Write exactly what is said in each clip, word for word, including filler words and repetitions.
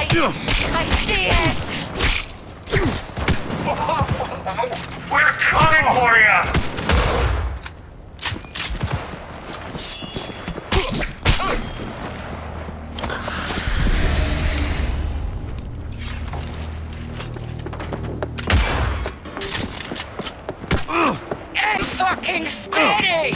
light! I see it! We're coming for you! Get fucking steady!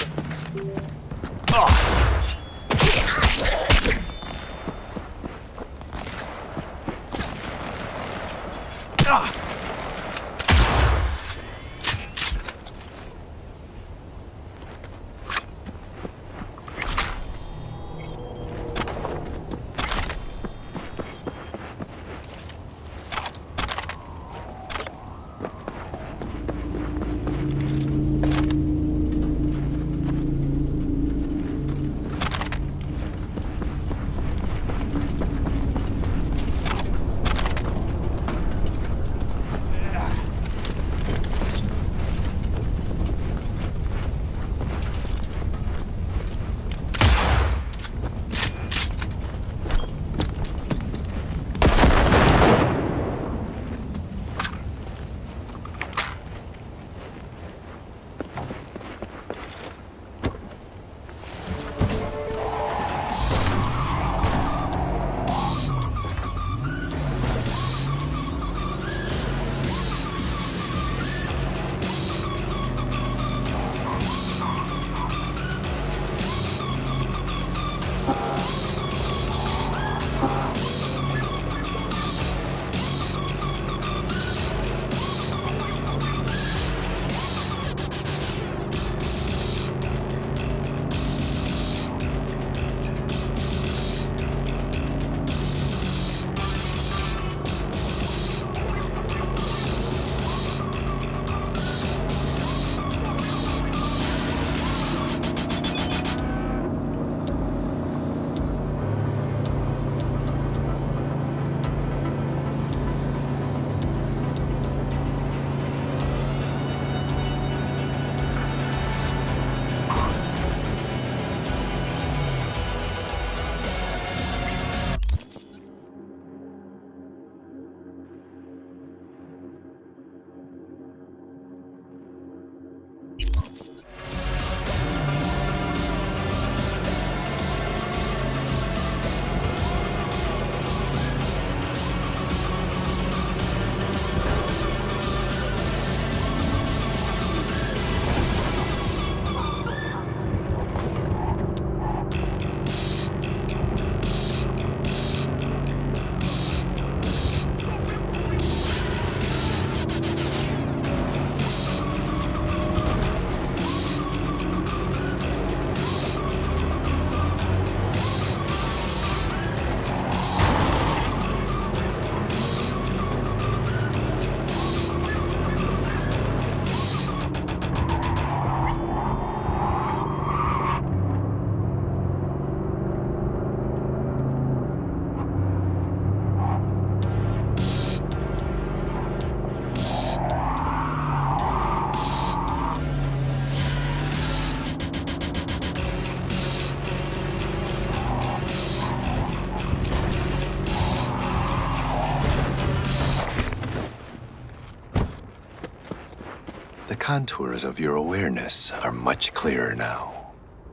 The contours of your awareness are much clearer now.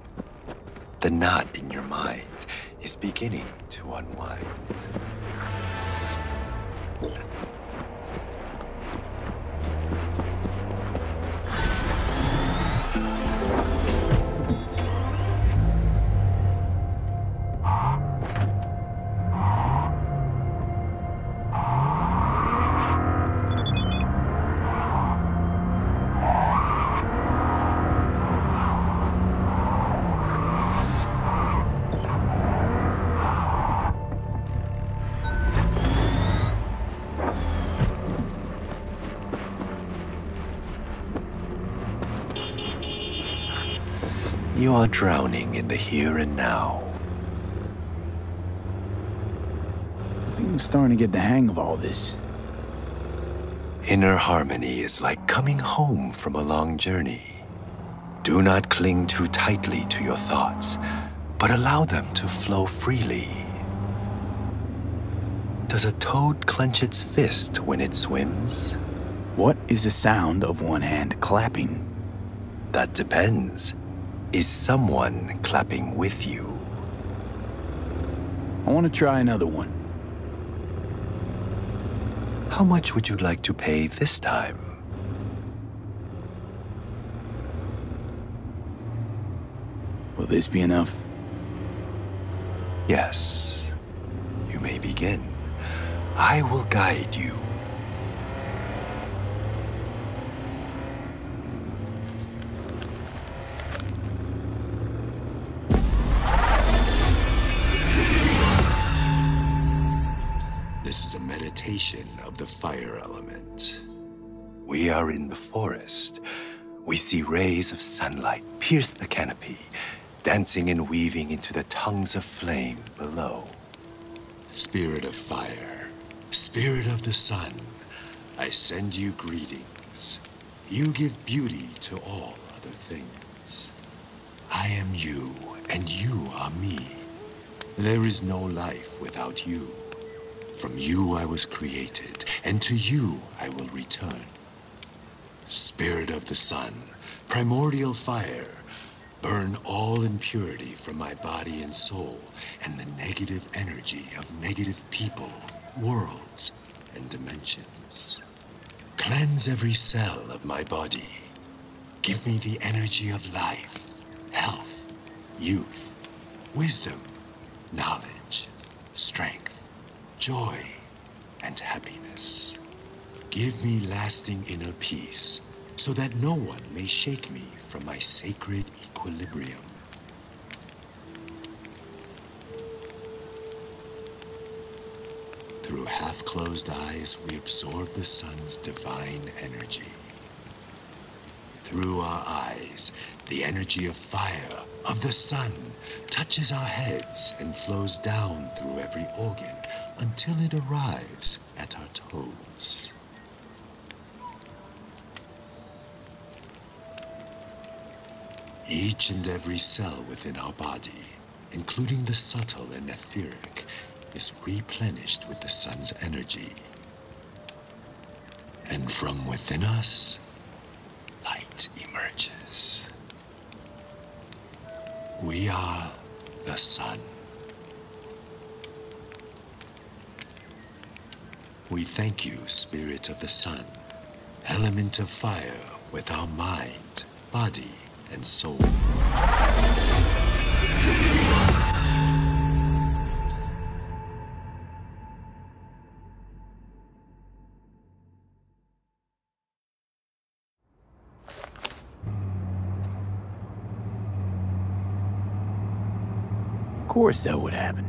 The knot in your mind is beginning to unwind. You are drowning in the here and now. I think I'm starting to get the hang of all this. Inner harmony is like coming home from a long journey. Do not cling too tightly to your thoughts, but allow them to flow freely. Does a toad clench its fist when it swims? What is the sound of one hand clapping? That depends. Is someone clapping with you? I want to try another one. How much would you like to pay this time? Will this be enough? Yes. You may begin. I will guide you. This is a meditation of the fire element. We are in the forest. We see rays of sunlight pierce the canopy, dancing and weaving into the tongues of flame below. Spirit of fire, spirit of the sun, I send you greetings. You give beauty to all other things. I am you, and you are me. There is no life without you. From you I was created, and to you I will return. Spirit of the sun, primordial fire, burn all impurity from my body and soul, and the negative energy of negative people, worlds, and dimensions. Cleanse every cell of my body. Give me the energy of life, health, youth, wisdom, knowledge, strength, joy, and happiness. Give me lasting inner peace, so that no one may shake me from my sacred equilibrium. Through half-closed eyes, we absorb the sun's divine energy. Through our eyes, the energy of fire, of the sun, touches our heads and flows down through every organ until it arrives at our toes. Each and every cell within our body, including the subtle and etheric, is replenished with the sun's energy. And from within us, light emerges. We are the sun. We thank you, Spirit of the Sun, element of fire with our mind, body, and soul. Of course that would happen.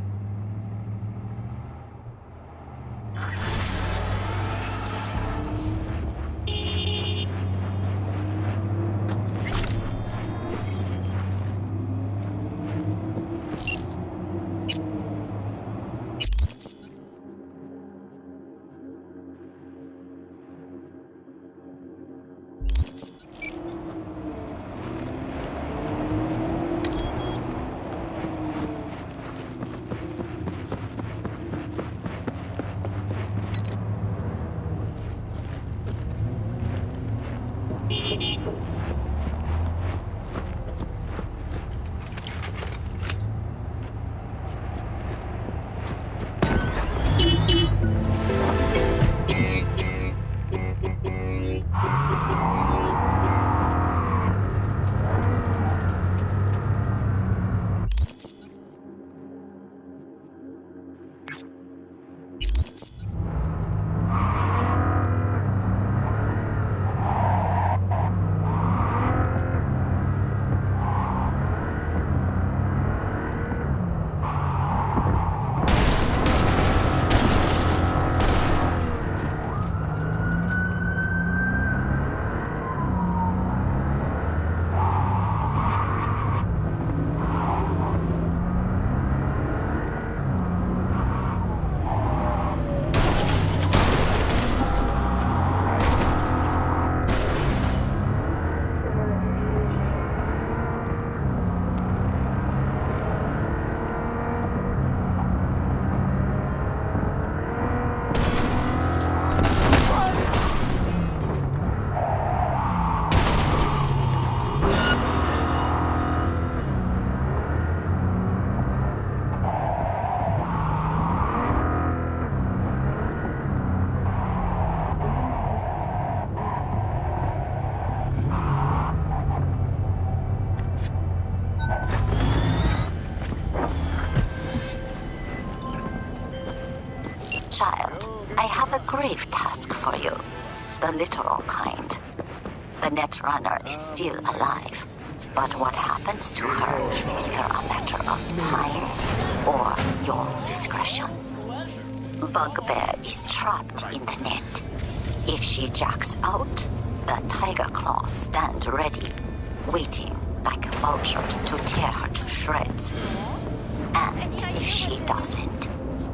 Child, I have a grave task for you. The literal kind. The Netrunner is still alive, but what happens to her is either a matter of time or your discretion. Bugbear is trapped in the net. If she jacks out, the Tiger Claws stand ready, waiting like vultures to tear her to shreds. And if she doesn't,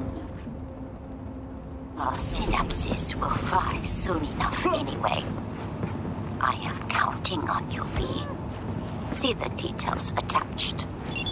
the synapses will fry soon enough anyway. I am counting on you, V. See the details attached.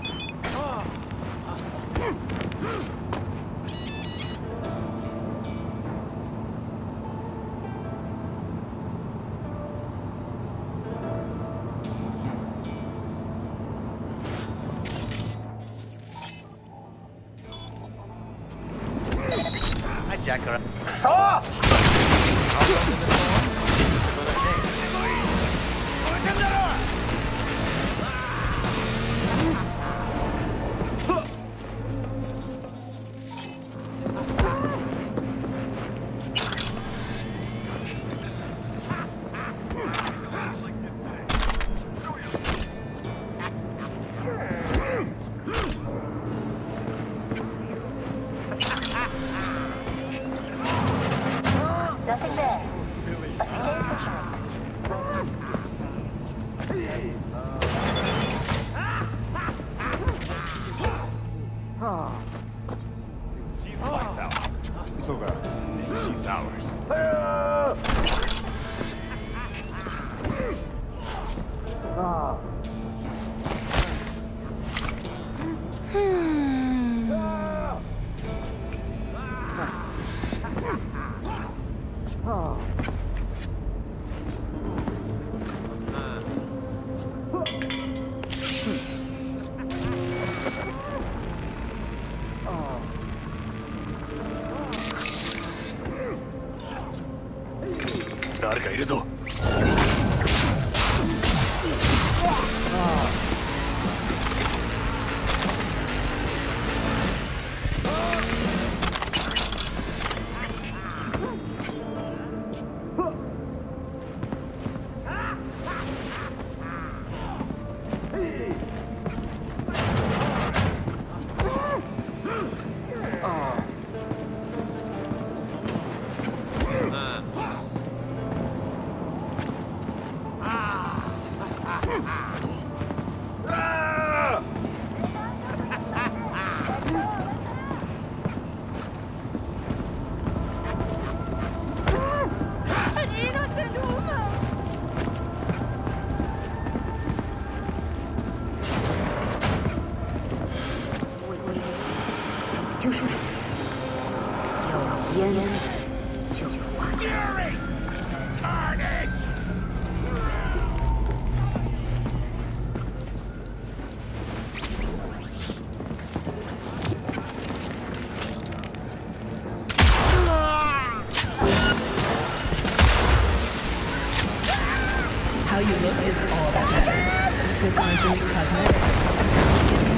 Jack her. Nothing there. She's lights out. So she's ours. How you look is all that matters. With Angelique Cosmetics.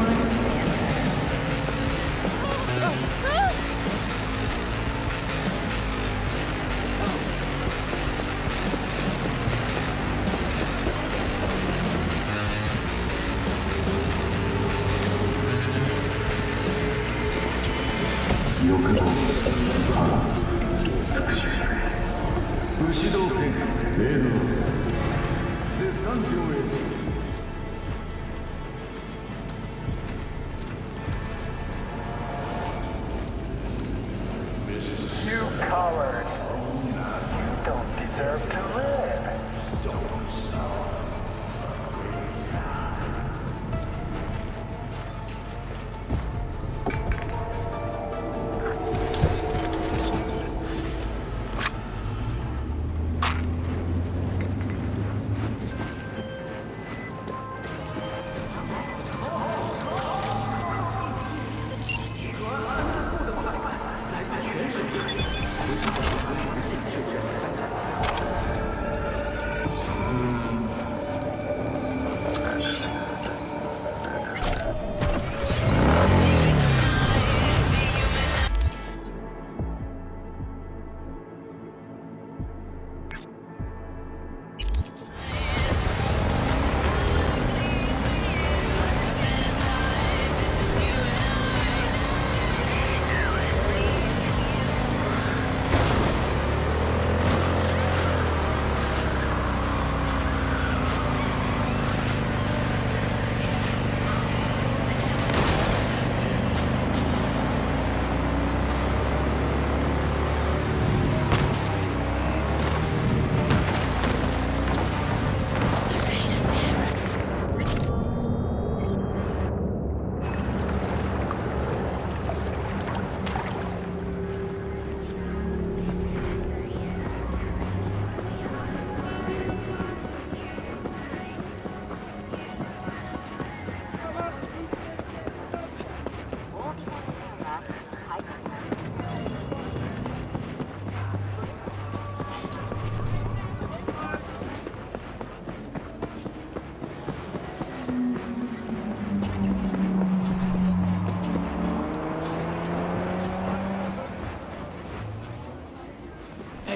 You coward. You don't deserve to live.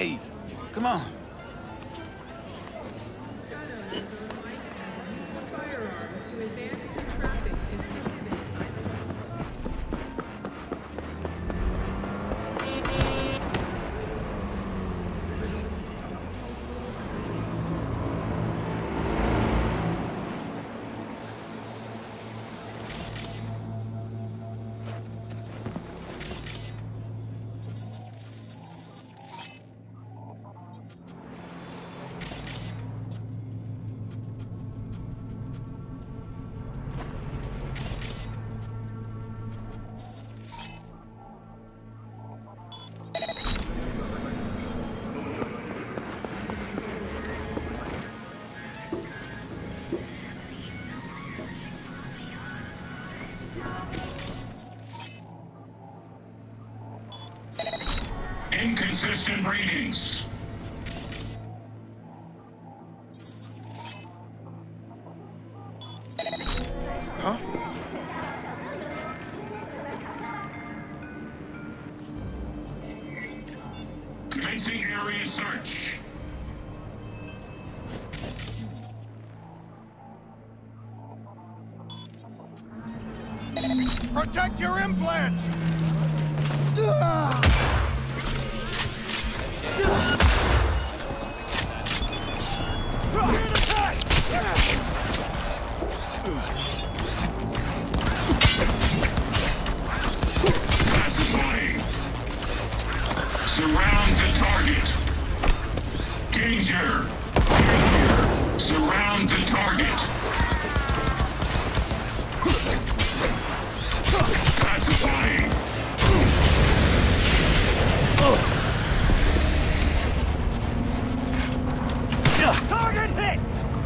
Hey, come on. Inconsistent readings. Huh? Commencing area search. Protect your implant! Classifying. Surround the target. Danger. Danger. Surround the target. Classifying. Target hit!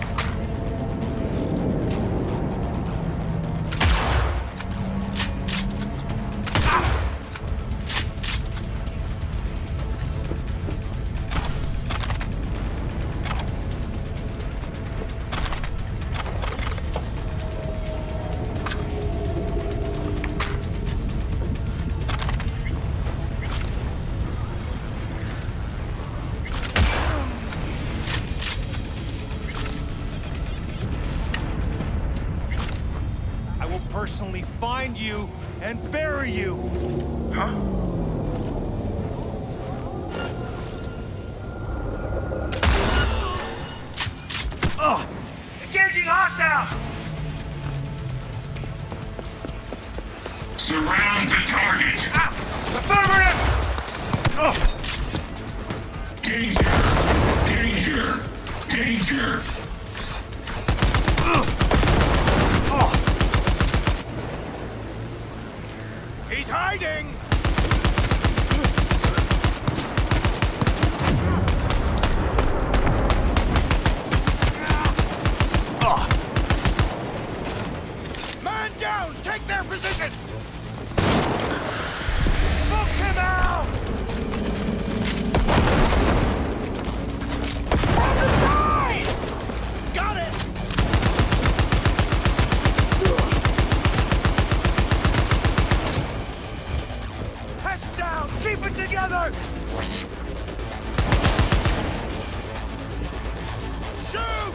Personally find you and bury you. Huh? Ugh! Engaging hostile! Surround the target. Ah! Affirmative! Ugh! Danger. Danger. Danger. Ugh! He's hiding! Man down! Take their position! Smoke him out! From the side! Got it! Heads down! Keep it together! Shoot!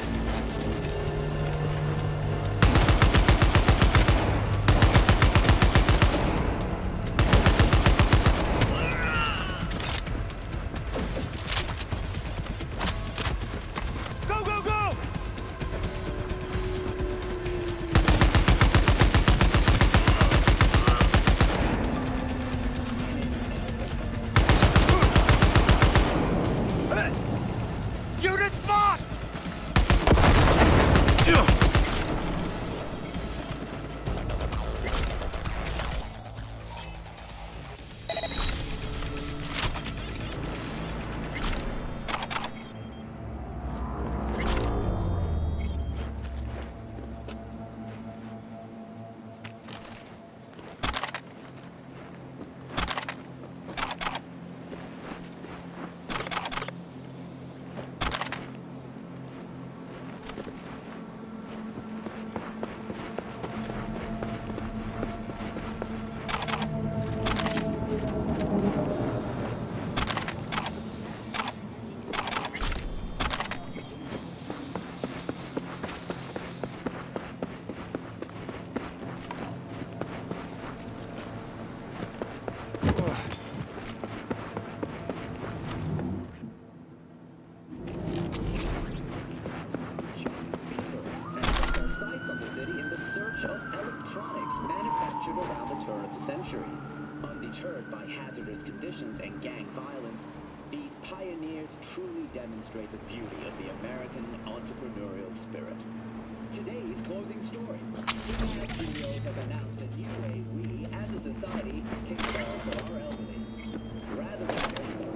Go, go, go! Undeterred by hazardous conditions and gang violence, these pioneers truly demonstrate the beauty of the American entrepreneurial spirit. Today's closing story. Cinemax Studios has announced a new way we, as a society, can care for our elderly. Rather than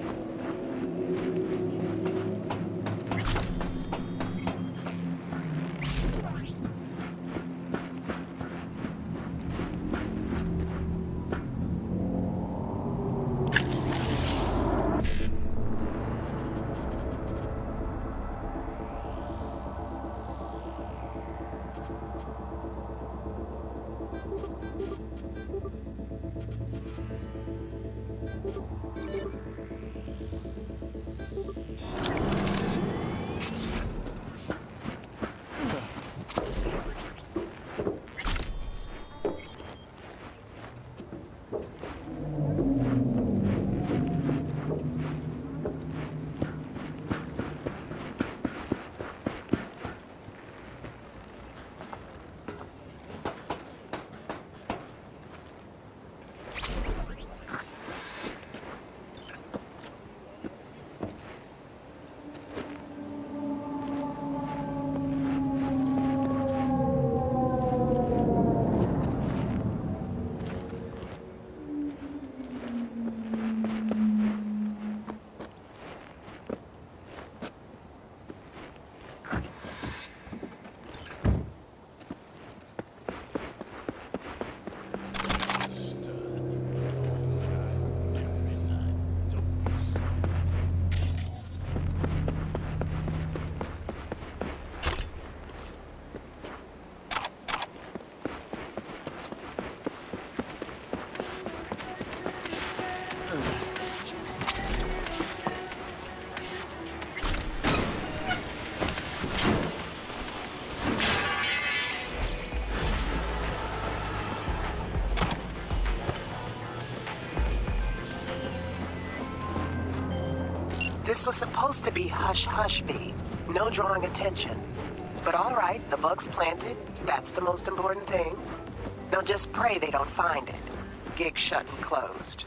This was supposed to be hush-hush, V. No drawing attention. But all right, the bug's planted. That's the most important thing. Now just pray they don't find it. Gig shut and closed.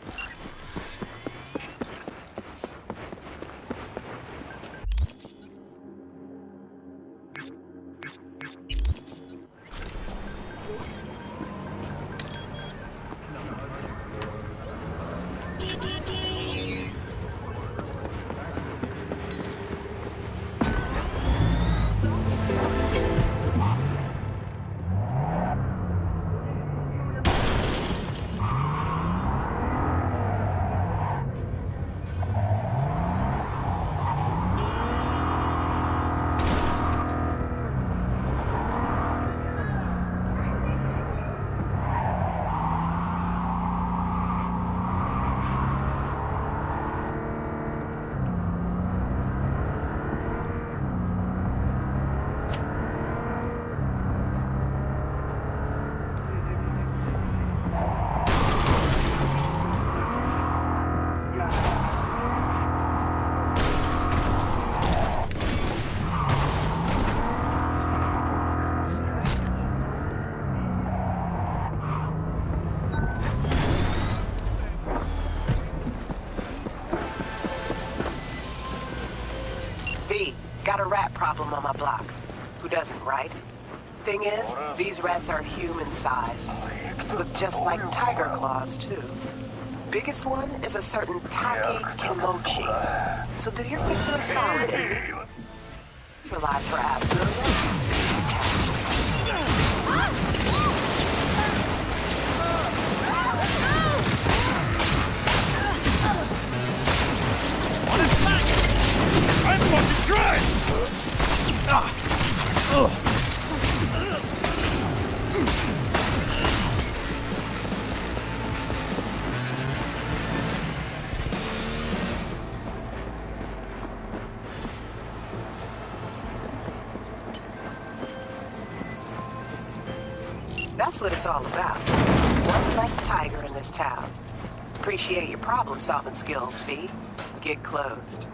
Got a rat problem on my block. Who doesn't, right? Thing is, these rats are human-sized. Look just like tiger claws, too. Biggest one is a certain Taki Kimochi. So do your fixer a solid and neutralize her ass, will you? I'm fucking trying! Ah! Ugh! That's what it's all about. One less tiger in this town. Appreciate your problem-solving skills, V. Gig closed.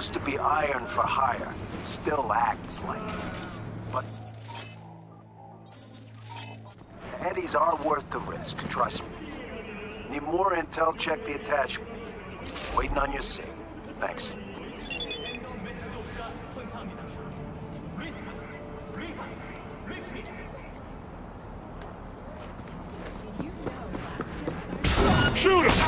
Used to be iron for hire. Still acts like it. But Eddies are worth the risk, trust me. Need more intel, check the attachment. Waiting on your sig. Thanks. Shoot him!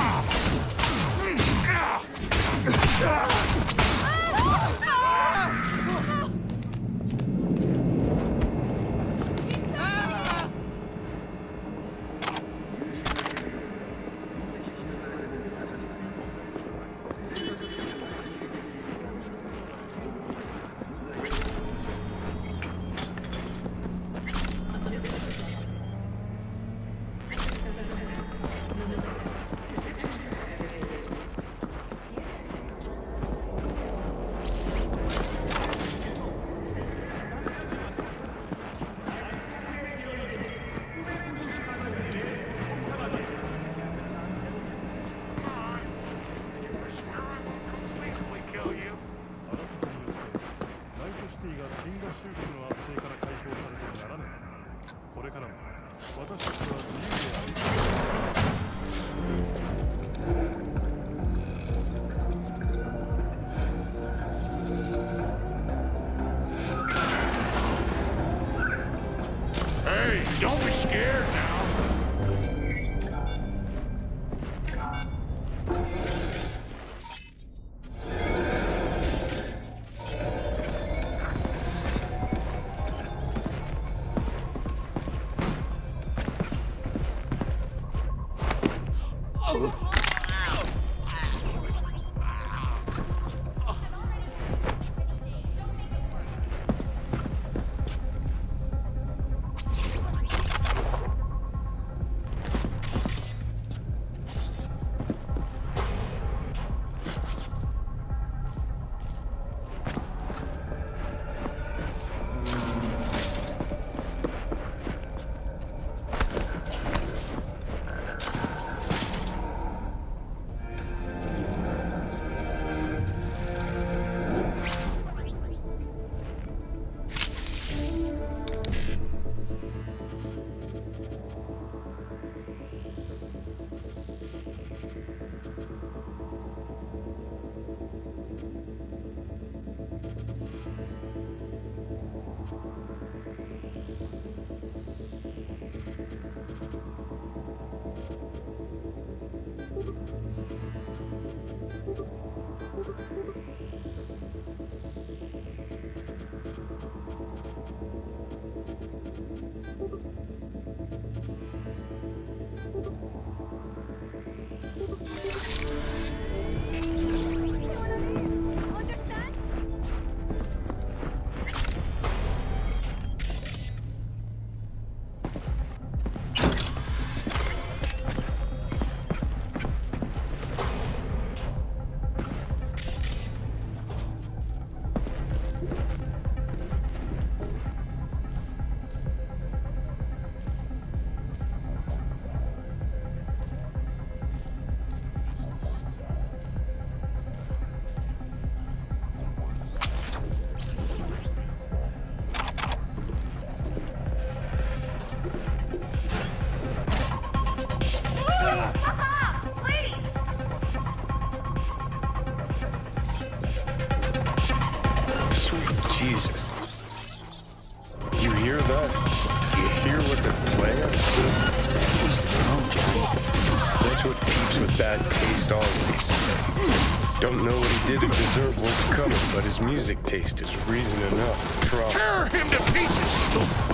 Don't be scared now. Music taste is reason enough to try. Tear him to pieces!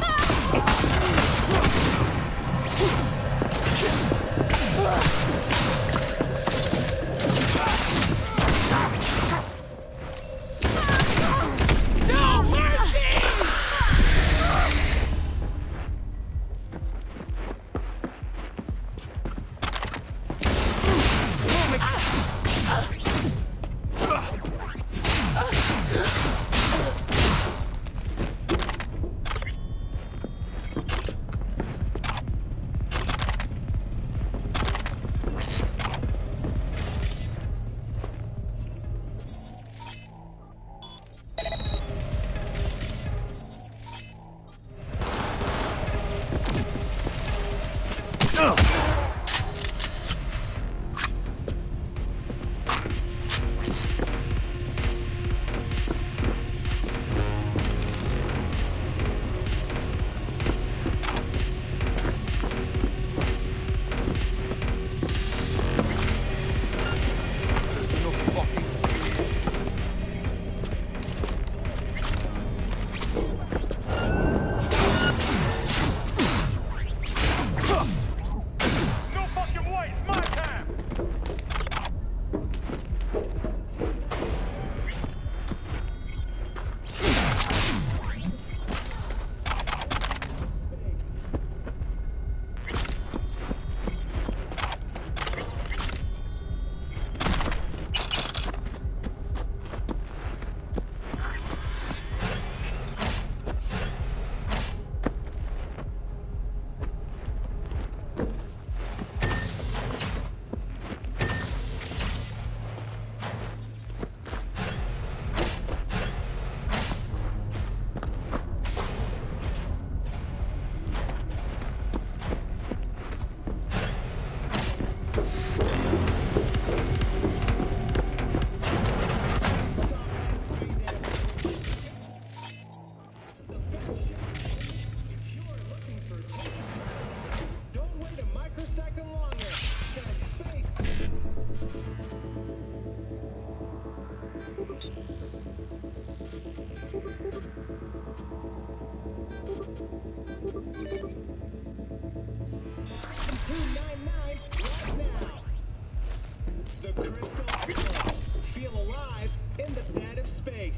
The crystal ball. Feel alive in the bed of space.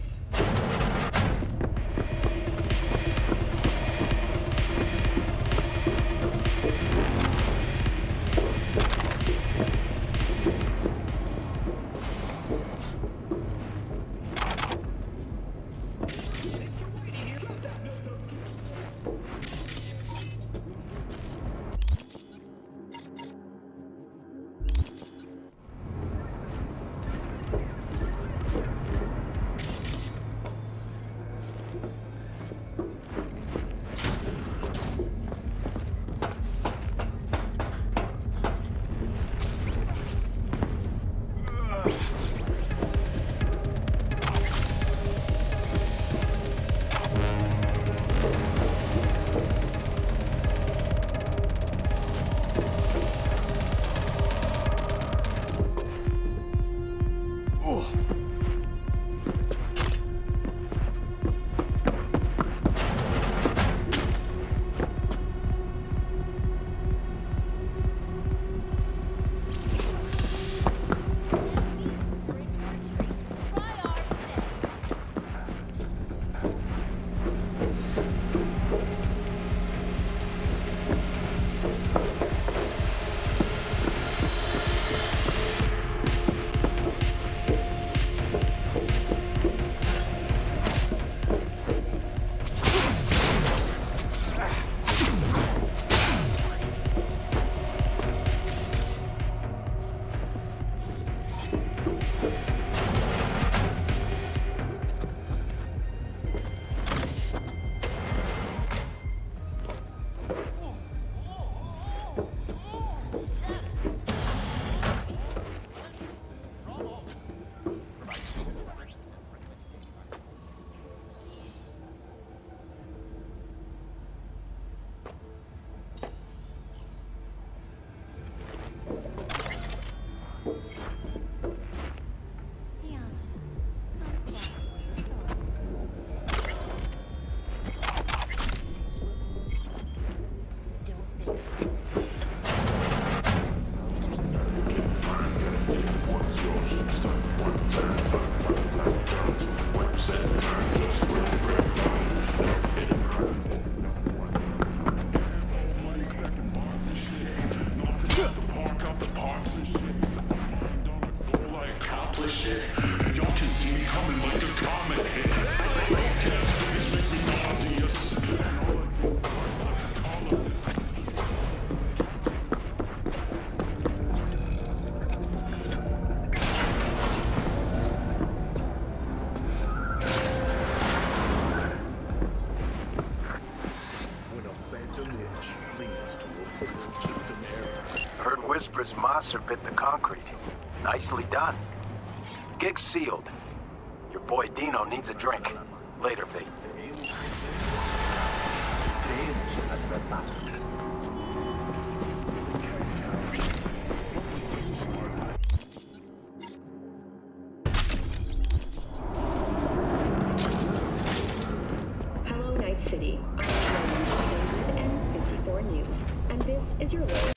Whispers Master bit the concrete. Nicely done. Gig's sealed. Your boy Dino needs a drink. Later, V. Hello, Night City. I'm N fifty-four News, and this is your local